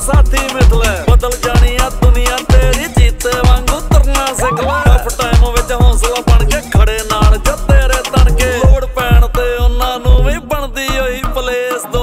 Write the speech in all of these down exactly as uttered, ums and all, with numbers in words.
साथी मिथले बदल जानी आ दुनिया तेरी जीते वांगू तरना सिख ले टफ टाइम विच हौसला बन के खड़े नाल जो तेरे तन के लोड़ पैण ते उन्हां नूं भी बनदी होई प्लेस दो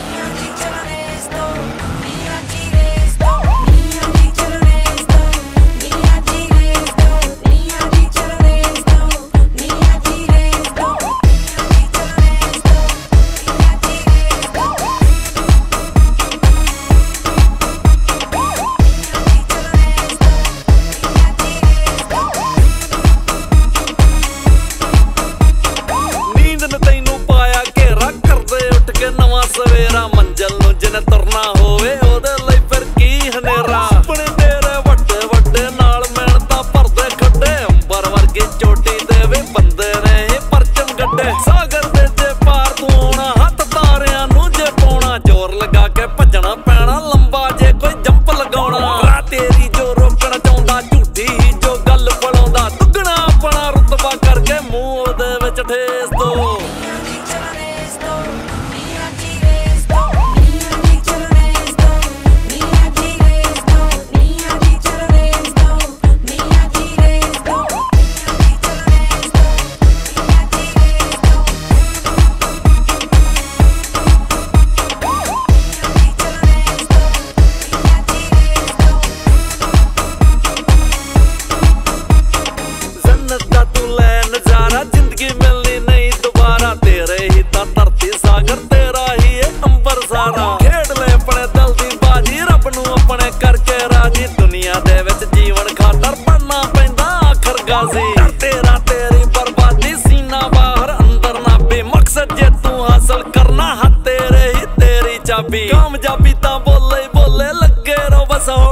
सवेरा मंजिल नूं जिन्ने तुरना होवे ओदे लई फिर की हनेरा सुपने तेरे वड्डे वड्डे नाल मेहनतां भरदे खड्डे अंबर वर्गी चोटी ते वी बंदे ने ही परचम गड्डे सागर दे जे पार तूं आउणा हत्थ तारियां नूं जे पाउणा जोर लगा के भज्जणा पैणा लंबा जे कोई जंप लगाउणा रा तेरी जो रोकण चाहुंदा झूठी ही जो गल पलाउंदा दुगना अपना रुतबा करके मूंह ओदे विच ठेस दो जीवन खातर पढ़ना पैंदा आखिर गाजी तेरा तेरी बर्बादी सीना बाहर अंदर ना भी मकसद जे तू हासिल करना हा तेरे ही तेरी चाबी कामयाबी ता बोले बोले लगे रो बस